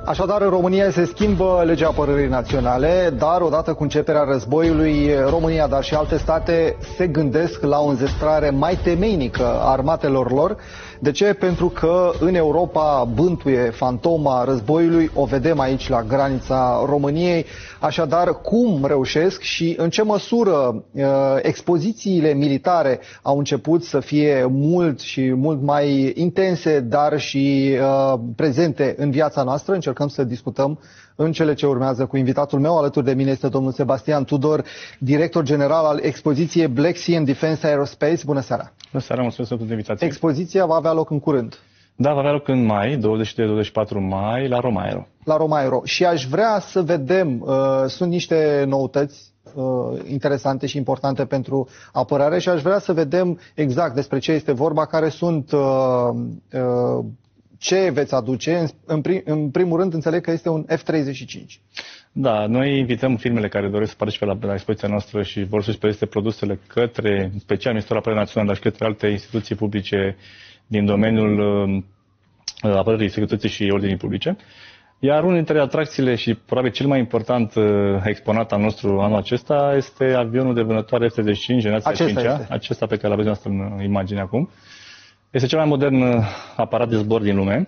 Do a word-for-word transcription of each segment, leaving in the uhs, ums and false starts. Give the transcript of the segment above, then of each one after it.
Așadar, în România se schimbă legea apărării naționale, dar odată cu începerea războiului, România, dar și alte state se gândesc la o înzestrare mai temeinică a armatelor lor. De ce? Pentru că în Europa bântuie fantoma războiului, o vedem aici la granița României. Așadar, cum reușesc și în ce măsură uh, expozițiile militare au început să fie mult și mult mai intense, dar și uh, prezente în viața noastră? Încercăm să discutăm în cele ce urmează cu invitatul meu. Alături de mine este domnul Sebastian Tudor, director general al expoziției Black Sea and Defense Aerospace. Bună seara! Bună seara, mulțumesc pentru invitație. Expoziția va avea loc în curând. Da, va avea loc în mai, douăzeci și doi douăzeci și patru mai, la Romaero. La Romaero. Și aș vrea să vedem, uh, sunt niște noutăți uh, interesante și importante pentru apărare și aș vrea să vedem exact despre ce este vorba, care sunt, uh, uh, ce veți aduce. În, în, prim, în primul rând, înțeleg că este un F treizeci și cinci. Da, noi invităm firmele care doresc să participe la, la expoziția noastră și vor să-și prezinte produsele către, în special Ministerul Apărării Naționale, dar și către alte instituții publice din domeniul uh, apărării, securității și ordinii publice. Iar unul dintre atracțiile și probabil cel mai important uh, exponat al nostru anul acesta este avionul de vânătoare F treizeci și cinci, generația Acesta cincea, este. acesta pe care l-aveți noastră în imagine acum. Este cel mai modern uh, aparat de zbor din lume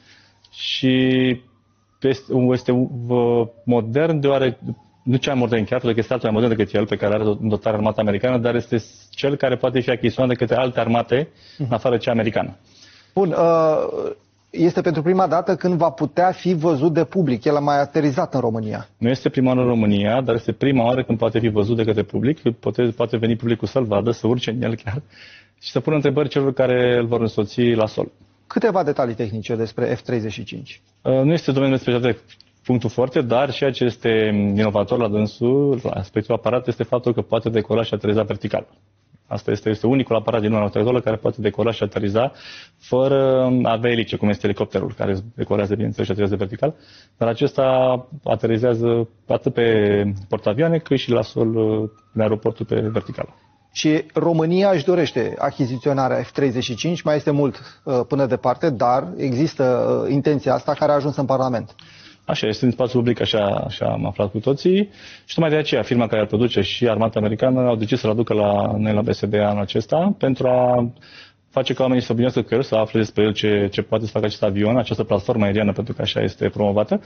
și este, este uh, modern deoarece, nu cel mai modern chiar, pentru că este altul mai modern decât el, pe care are în dotare armata americană, dar este cel care poate fi achiziționat de către alte armate, în afară cea americană. Bun, este pentru prima dată când va putea fi văzut de public. El a mai aterizat în România. Nu este prima oară în România, dar este prima oară când poate fi văzut de către public. Poate, poate veni publicul să-l vadă, să urce în el chiar și să pună întrebări celor care îl vor însoți la sol. Câteva detalii tehnice despre F treizeci și cinci. Nu este domeniul de specialitate punctul foarte, dar ceea ce este inovator la dânsul, la aspectul aparat, este faptul că poate decola și ateriza vertical. Asta este, este unicul aparat din lumea noastră care poate decola și ateriza fără a avea elice, cum este elicopterul, care decorează, bineînțeles, și aterizează vertical. Dar acesta aterizează atât pe portavioane, cât și la sol, în aeroportul pe vertical. Și România își dorește achiziționarea F treizeci și cinci, mai este mult uh, până departe, dar există uh, intenția asta care a ajuns în Parlament. Așa, este în spațiul public, așa, așa am aflat cu toții. Și tocmai de aceea, firma care îl produce și armata americană au decis să-l aducă la noi la B S D anul acesta pentru a face ca oamenii să obinească că el, să afle despre el ce, ce poate să facă acest avion, această platformă aeriană, pentru că așa este promovată.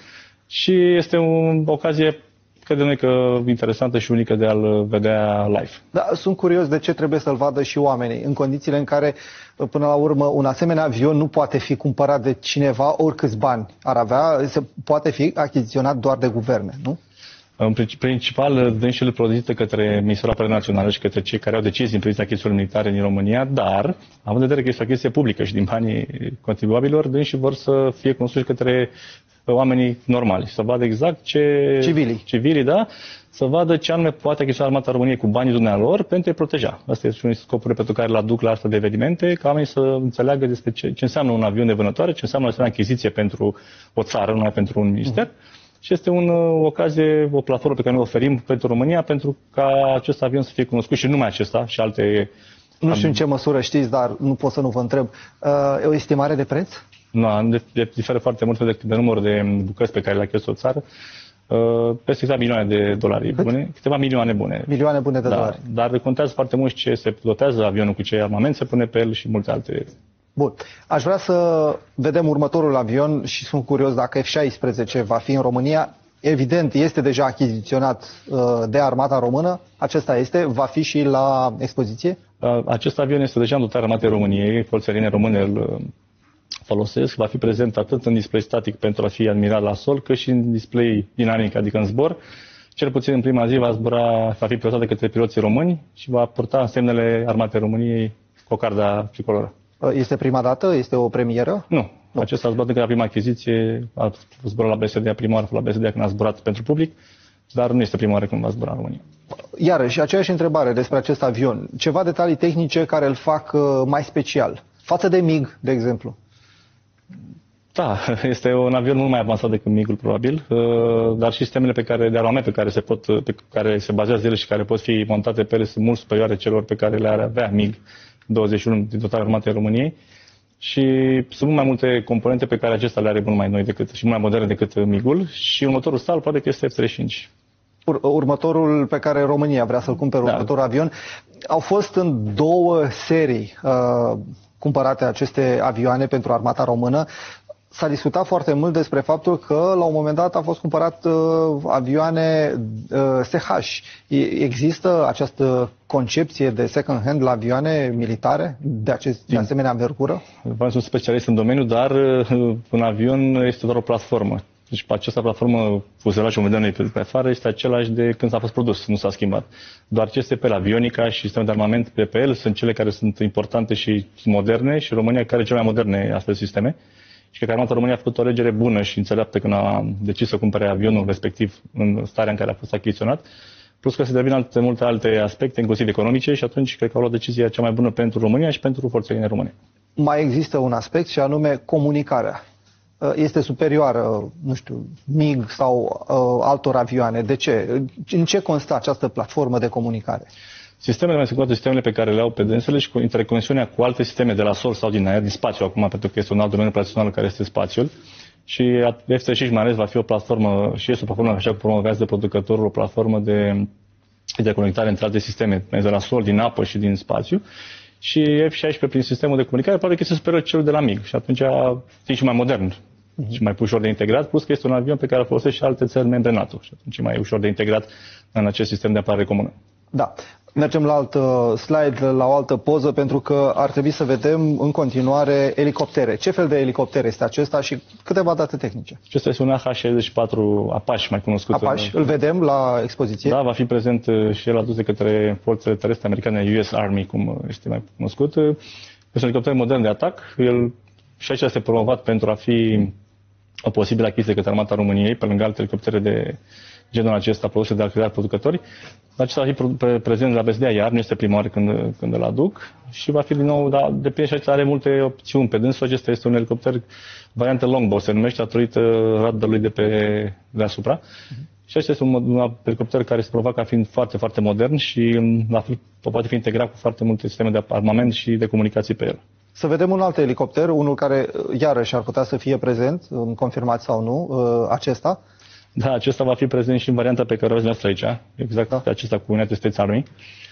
Și este o ocazie, credem noi, că interesantă și unică de a-l vedea live. Da, sunt curios de ce trebuie să-l vadă și oamenii, în condițiile în care, până la urmă, un asemenea avion nu poate fi cumpărat de cineva oricâți bani ar avea, se poate fi achiziționat doar de guverne, nu? În principal, dânsul prezintă către Ministerul Apărării Naționale și către cei care au decizii în privința achizițiilor militare din România, dar, având în vedere că este o achiziție publică și din banii contribuabililor, dânsul vor să fie cunoscuți către oamenii normali, să vadă exact ce... Civilii. Civilii, da? Să vadă ce anume poate achiziționa armata României cu banii dumnealor pentru a-i proteja. Asta este unul din scopurile pentru care l aduc la astfel de evenimente, ca oamenii să înțeleagă despre ce, ce înseamnă un avion de vânătoare, ce înseamnă o achiziție pentru o țară, nu numai pentru un minister. Uh-huh. Și este un, o ocazie, o platformă pe care noi o oferim pentru România, pentru ca acest avion să fie cunoscut și numai acesta și alte... Nu știu în ce măsură știți, dar nu pot să nu vă întreb. E o estimare de preț? Nu, diferă foarte mult de, de număr de bucăți pe care le achiziți o țară. Peste câteva milioane de dolari Cât? bune, câteva milioane bune. Milioane bune de da, dolari. Dar contează foarte mult ce se dotează avionul, cu ce armament se pune pe el și multe alte. Bun. Aș vrea să vedem următorul avion și sunt curios dacă F șaisprezece va fi în România. Evident, este deja achiziționat de armata română. Acesta este. Va fi și la expoziție? Acest avion este deja în dotarea armatei României. Forțele aeriene române îl folosesc. Va fi prezent atât în display static pentru a fi admirat la sol, cât și în display dinamic, adică în zbor. Cel puțin în prima zi va zbura, va fi pilotat de către piloții români și va purta semnele armatei României cu o carda tricoloră. Este prima dată? Este o premieră? Nu. Nu. Acesta a zburat încă la prima achiziție, a zburat la B S D, prima oară la B S D când a zburat pentru public, dar nu este prima oară când va zbura în România. Iarăși, aceeași întrebare despre acest avion. Ceva detalii tehnice care îl fac mai special, față de MiG, de exemplu? Da, este un avion mult mai avansat decât MiG-ul, probabil, dar și sistemele pe care, de armament pe care se pot, pe care se bazează ele și care pot fi montate pe ele sunt mult superioare celor pe care le are avea MiG douăzeci și unu din totalul armatei României. și sunt mult mai multe componente pe care acesta le are mult mai noi decât și mult mai moderne decât MiG-ul și următorul sal poate că este F treizeci și cinci. Ur următorul pe care România vrea să-l cumpere, da. următorul avion. Au fost în două serii uh, cumpărate aceste avioane pentru armata română. S-a discutat foarte mult despre faptul că la un moment dat a fost cumpărat uh, avioane uh, S H. Există această concepție de second hand la avioane militare de, acest, de asemenea învergură? Nu sunt specialist în domeniu, dar uh, un avion este doar o platformă. Deci această platformă, fuzelajul modern pe, pe afară, este același de când s-a fost produs, nu s-a schimbat. Doar ce este pe avionica și sistemul de armament P P L sunt cele care sunt importante și moderne și România care are cele mai moderne astfel de sisteme. Și cred că Armata României a făcut o alegere bună și înțeleaptă când a decis să cumpere avionul respectiv în starea în care a fost achiziționat. Plus că se devin alte, multe alte aspecte, inclusiv economice, și atunci cred că au luat decizia cea mai bună pentru România și pentru forțele din România. Mai există un aspect și anume comunicarea. Este superioară, nu știu, MiG sau uh, altor avioane. De ce? În ce constă această platformă de comunicare? Sistemele mai sunt sistemele pe care le au pe dânsele și cu interconexiunea cu alte sisteme de la sol sau din aer, din spațiu acum, pentru că este un alt domeniu operațional care este spațiul. Și F treizeci și cinci mai ales va fi o platformă, și este o platformă, așa cum promovează de producătorul, o platformă de interconectare între alte sisteme, de la sol, din apă și din spațiu. Și F șaisprezece prin sistemul de comunicare poate că este superior celul de la MiG și atunci e și mai modern uh-huh. și mai ușor de integrat, plus că este un avion pe care îl folosesc și alte țări membre NATO și atunci e mai ușor de integrat în acest sistem de apărare comună. Da. Mergem la alt slide, la o altă poză, pentru că ar trebui să vedem în continuare elicoptere. Ce fel de elicopter este acesta și câteva date tehnice? Acesta este un A H șaizeci și patru Apache, mai cunoscut. Apache, îl vedem la expoziție? Da, va fi prezent și el adus de către forțele terestre americane, U S Army, cum este mai cunoscut. Este un elicopter modern de atac. El și aici este promovat pentru a fi o posibilă achiziție către Armata României, pe lângă alte elicoptere de genul acesta produse de alți producători. Acesta va fi prezent la B S D A iar, nu este prima oară când, când îl aduc și va fi din nou, dar depinde și acesta are multe opțiuni pe dânsul. Acesta este un elicopter variantă longbow, se numește, datorită radarului de pe deasupra. Uh-huh. Și acesta este un, un elicopter care se prova ca fiind foarte, foarte modern și la fel poate fi integrat cu foarte multe sisteme de armament și de comunicații pe el. Să vedem un alt elicopter, unul care iarăși ar putea să fie prezent, confirmat sau nu, acesta. Da, acesta va fi prezent și în varianta pe care o vedeți aici, exact da. Acesta cu United States Army.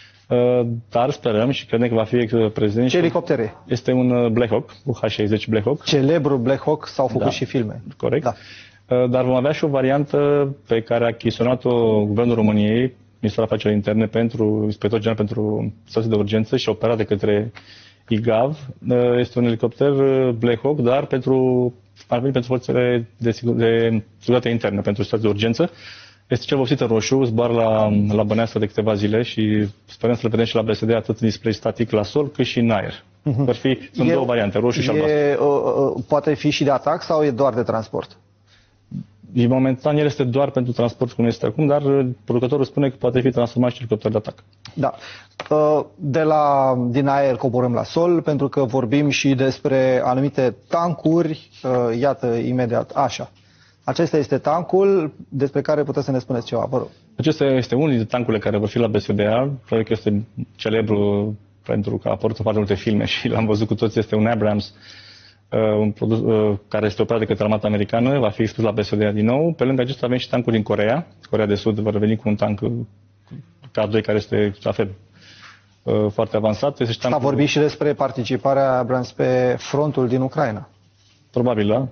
Dar sperăm și credem că va fi prezent. Ce elicoptere? Este un Black Hawk, un H șaizeci Black Hawk. Celebrul Black Hawk, s-au făcut da. și filme. Corect. Da. Dar vom avea și o variantă pe care a achiziționat-o Guvernul României, Ministerul Afacerilor Interne, pentru Inspector General pentru Situații de Urgență și operat de către I G A V. Este un elicopter Black Hawk, dar pentru ar veni pentru forțele de, de securitate internă, pentru situații de urgență. Este cel vopsit în roșu, zboară la, la Bănească de câteva zile și sperăm să le vedem și la B S D atât în display static la sol, cât și în aer. Uh-huh. Vor fi, sunt e, două variante, roșu și albastru. Uh, poate fi și de atac sau e doar de transport? Momentan el este doar pentru transport, cum este acum, dar producătorul spune că poate fi transformat și în elicopter de atac. Da. De la, din aer coborâm la sol, pentru că vorbim și despre anumite tancuri. Iată, imediat, așa. Acesta este tancul despre care puteți să ne spuneți ceva, vă rog. Acesta este unul dintre tancurile care vor fi la B S D A. Probabil că este celebru pentru că a apărut foarte multe filme și l-am văzut cu toți. Este un Abrams, Uh, un produs uh, care este operat de către armata americană, va fi expus la B S D A din nou. Pe lângă acesta avem și tancuri din Coreea. Coreea de Sud va reveni cu un tank K doi care este la fel uh, foarte avansat. Este S-a vorbit și despre participarea Abrams pe frontul din Ucraina. Probabil, da.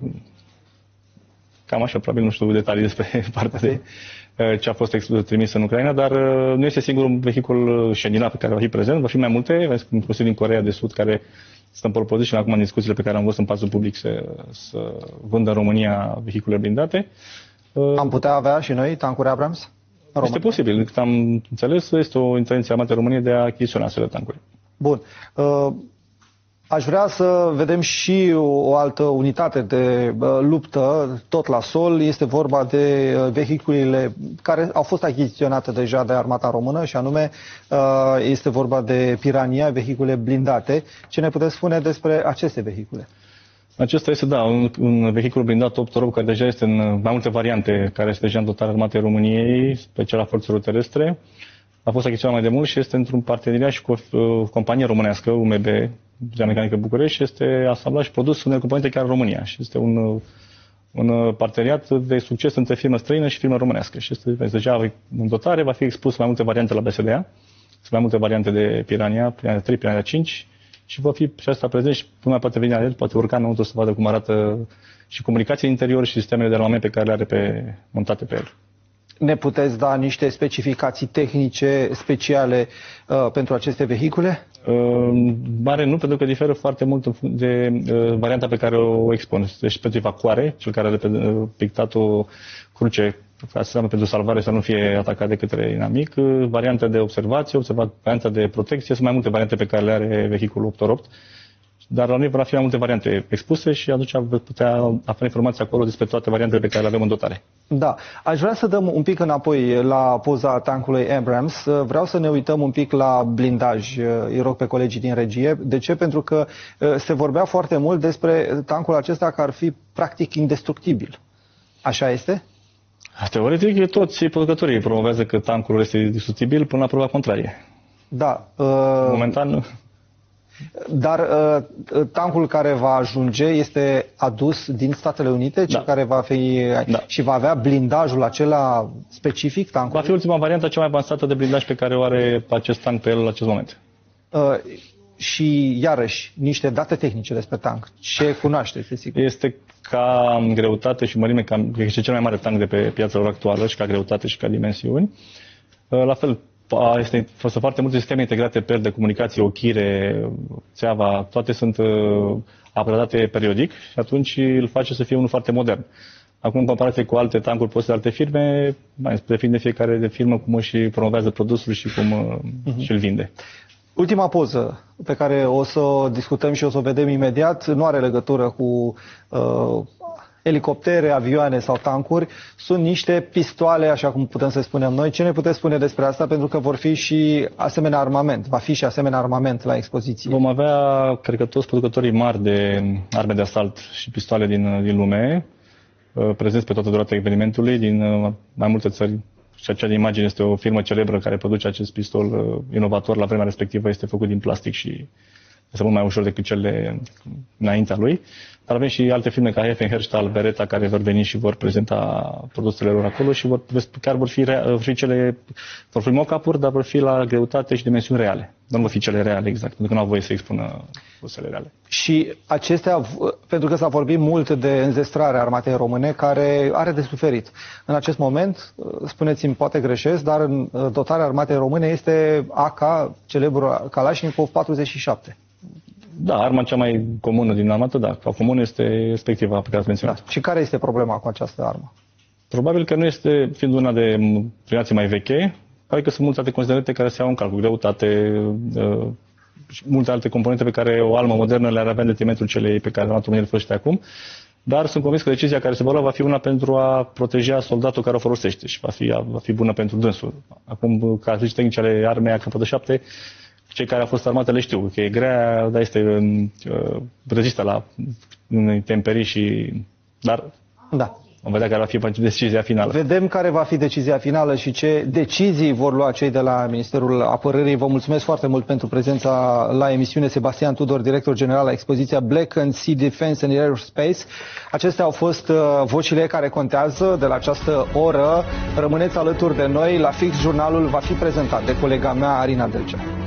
Cam așa, probabil nu știu detalii despre partea de uh, ce a fost trimis în Ucraina, dar uh, nu este singurul vehicul Shenina pe care va fi prezent, va fi mai multe, inclusiv din Coreea de Sud, care sunt în pole position acum în discuțiile pe care am văzut în spațiul public să, să vândă în România vehicule blindate. Am putea avea și noi tancuri Abrams? Este posibil. Cât am înțeles, este o intenție a Armatei României de a achiziționa astfel de tancuri. Bun. Uh, aș vrea să vedem și o altă unitate de uh, luptă, tot la sol. Este vorba de uh, vehiculele care au fost achiziționate deja de Armata Română și anume uh, este vorba de Pirania, vehicule blindate. Ce ne puteți spune despre aceste vehicule? Acesta este, da, un, un vehicul blindat opt rob care deja este în mai multe variante, care este deja în dotarea Armatei României, special a forțelor terestre. a fost achiziționat mai de mult și este într-un parteneriat și cu o companie românească, U M B, Uzina Mecanică București, și este asamblat și produs unele componente chiar în România. Și este un, un parteneriat de succes între firmă străină și firmă românească. Și este deja în dotare, va fi expus mai multe variante la B S D A, sunt mai multe variante de Piranha, Piranha trei, Piranha cinci, și va fi și asta prezent și până poate veni la el, poate urca înăuntru să vadă cum arată și comunicația interior și sistemele de armament pe care le are pe, montate pe el. Ne puteți da niște specificații tehnice speciale uh, pentru aceste vehicule? Uh, mare nu, pentru că diferă foarte mult de uh, varianta pe care o expun. Deci pentru evacuare, cel care are uh, pictat o cruce pentru salvare să nu fie atacat de către inamic, uh, varianta de observație, observa, varianta de protecție, sunt mai multe variante pe care le are vehiculul opt opt. Dar la noi vor fi mai multe variante expuse și atunci veți putea afla informații acolo despre toate variantele pe care le avem în dotare. Da. Aș vrea să dăm un pic înapoi la poza tancului Abrams. Vreau să ne uităm un pic la blindaj. Îi rog pe colegii din regie. De ce? Pentru că se vorbea foarte mult despre tancul acesta că ar fi practic indestructibil. Așa este? Teoretic, toți producătorii promovează că tancul este indestructibil până la proba contrarie. Da. Uh... Momentan... Dar uh, tancul care va ajunge este adus din Statele Unite, cel da. care va fi da. și va avea blindajul acela specific tancului? Va fi ultima variantă, cea mai avansată de blindaj pe care o are acest tank pe el în acest moment. Uh, și iarăși, niște date tehnice despre tank. Ce cunoașteți, desigur? Este ca greutate și mărime, ca, este cel mai mare tank de pe piața lor actuală și ca greutate și ca dimensiuni. Uh, la fel, este sunt foarte multe sisteme integrate pe el de comunicație, ochire, țeava, toate sunt uh, upgradate periodic și atunci îl face să fie unul foarte modern. Acum, în comparație cu alte tancuri puse de alte firme, mai depinde fiecare de firmă cum își promovează produsul și cum uh, uh-huh. și-l vinde. Ultima poză pe care o să o discutăm și o să o vedem imediat nu are legătură cu uh, elicoptere, avioane sau tancuri, sunt niște pistoale, așa cum putem să spunem noi. Ce ne puteți spune despre asta? Pentru că vor fi și asemenea armament, va fi și asemenea armament la expoziție. Vom avea, cred că toți producătorii mari de arme de asalt și pistoale din, din lume, prezenți pe toată durata evenimentului, din mai multe țări. Și acea de imagine este o firmă celebră care produce acest pistol inovator. La vremea respectivă este făcut din plastic și este mult mai ușor decât cele înaintea lui. Dar avem și alte firme ca Heffenherstall, Beretta, care vor veni și vor prezenta produsele lor acolo și vor, chiar vor fi, vor fi cele, vor fi mock-up-uri, dar vor fi la greutate și dimensiuni reale. Nu vor fi cele reale, exact, pentru că nu au voie să expună produsele reale. Și acestea, pentru că s-a vorbit mult de înzestrarea armatei române, care are de suferit. În acest moment, spuneți-mi, poate greșesc, dar în dotarea armatei române este A K, celebrul Kalashnikov patruzeci și șapte. Da, arma cea mai comună din armată, da, comună este respectiva pe care ați menționat. Da. Și care este problema cu această armă? Probabil că nu este, fiind una de generație mai veche, pare că sunt multe alte considerente care se iau în calcul, greutate, uh, și multe alte componente pe care o armă modernă le-ar avea în detrimentul celei pe care armata română le folosește acum. Dar sunt convins că decizia care se va lua va fi una pentru a proteja soldatul care o folosește și va fi, va fi bună pentru dânsul. Acum, caracteristici tehnice ale armei A K patruzeci și șapte, cei care au fost armate le știu că e grea, dar este uh, rezistă la intemperii și... Dar da. vom vedea care va fi decizia finală. Vedem care va fi decizia finală și ce decizii vor lua cei de la Ministerul Apărării. Vă mulțumesc foarte mult pentru prezența la emisiune. Sebastian Tudor, director general la expoziția Black and Sea Defense and Aerospace. Acestea au fost uh, vocile care contează de la această oră. Rămâneți alături de noi. La fix, jurnalul va fi prezentat de colega mea, Arina Delcea.